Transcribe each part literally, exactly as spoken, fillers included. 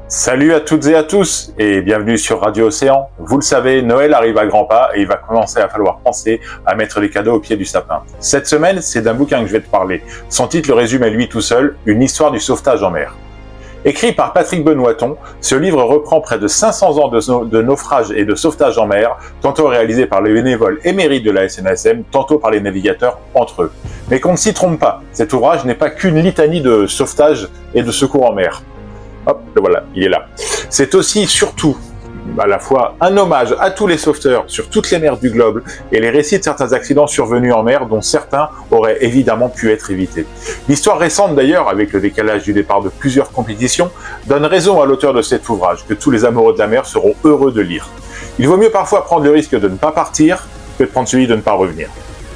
Salut à toutes et à tous et bienvenue sur Radio Océan. Vous le savez, Noël arrive à grands pas et il va commencer à falloir penser à mettre les cadeaux au pied du sapin. Cette semaine, c'est d'un bouquin que je vais te parler. Son titre le résume à lui tout seul, Une histoire du sauvetage en mer. Écrit par Patrick Benoiton, ce livre reprend près de cinq cents ans de, de naufrage et de sauvetage en mer, tantôt réalisé par les bénévoles émérites de la S N A S M, tantôt par les navigateurs entre eux. Mais qu'on ne s'y trompe pas, cet ouvrage n'est pas qu'une litanie de sauvetage et de secours en mer. Hop, le voilà, il est là. C'est aussi, surtout, à la fois un hommage à tous les sauveteurs sur toutes les mers du globe et les récits de certains accidents survenus en mer dont certains auraient évidemment pu être évités. L'histoire récente d'ailleurs, avec le décalage du départ de plusieurs compétitions, donne raison à l'auteur de cet ouvrage, que tous les amoureux de la mer seront heureux de lire. Il vaut mieux parfois prendre le risque de ne pas partir que de prendre celui de ne pas revenir.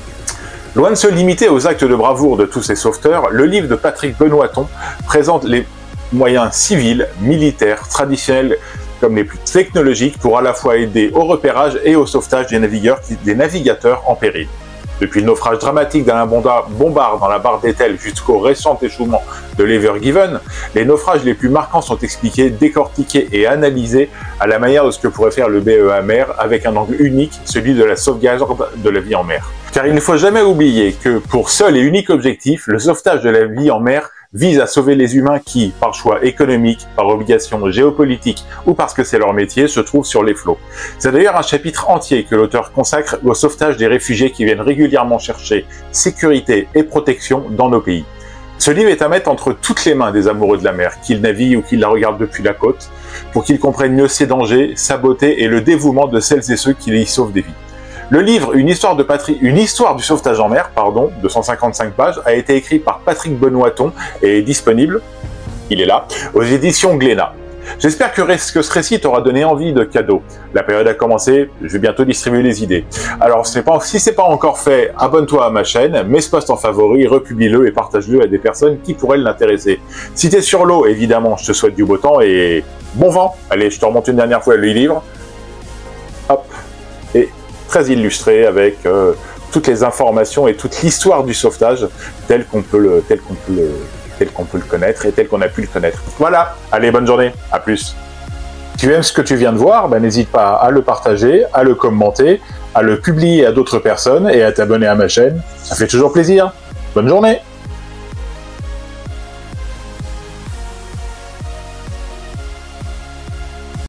Loin de se limiter aux actes de bravoure de tous ces sauveteurs, le livre de Patrick Benoiton présente les moyens civils, militaires, traditionnels comme les plus technologiques pour à la fois aider au repérage et au sauvetage des navigueurs, des navigateurs en péril. Depuis le naufrage dramatique d'Alain Bombard dans la barre d'Etel jusqu'au récent échouement de l'Ever Given, les naufrages les plus marquants sont expliqués, décortiqués et analysés à la manière de ce que pourrait faire le B E A Mer avec un angle unique, celui de la sauvegarde de la vie en mer. Car il ne faut jamais oublier que pour seul et unique objectif, le sauvetage de la vie en mer vise à sauver les humains qui, par choix économique, par obligation géopolitique ou parce que c'est leur métier, se trouvent sur les flots. C'est d'ailleurs un chapitre entier que l'auteur consacre au sauvetage des réfugiés qui viennent régulièrement chercher sécurité et protection dans nos pays. Ce livre est à mettre entre toutes les mains des amoureux de la mer, qu'ils naviguent ou qu'ils la regardent depuis la côte, pour qu'ils comprennent mieux ses dangers, sa beauté et le dévouement de celles et ceux qui y sauvent des vies. Le livre Une histoire, de Patri... Une histoire du sauvetage en mer, pardon, de cent cinquante-cinq pages, a été écrit par Patrick Benoiton et est disponible, il est là, aux éditions Glénat. J'espère que, que ce récit t'aura donné envie de cadeaux. La période a commencé, je vais bientôt distribuer les idées. Alors pas, si ce n'est pas encore fait, abonne-toi à ma chaîne, mets ce post en favori, republie-le et partage-le à des personnes qui pourraient l'intéresser. Si tu es sur l'eau, évidemment, je te souhaite du beau temps et bon vent. Allez, je te remonte une dernière fois le livre. Hop, et très illustré avec euh, toutes les informations et toute l'histoire du sauvetage tel qu'on peut le, tel qu'on peut le, tel qu'on peut le connaître et tel qu'on a pu le connaître. Voilà, allez, bonne journée, à plus. Si tu aimes ce que tu viens de voir, ben, n'hésite pas à le partager, à le commenter, à le publier à d'autres personnes et à t'abonner à ma chaîne. Ça fait toujours plaisir. Bonne journée.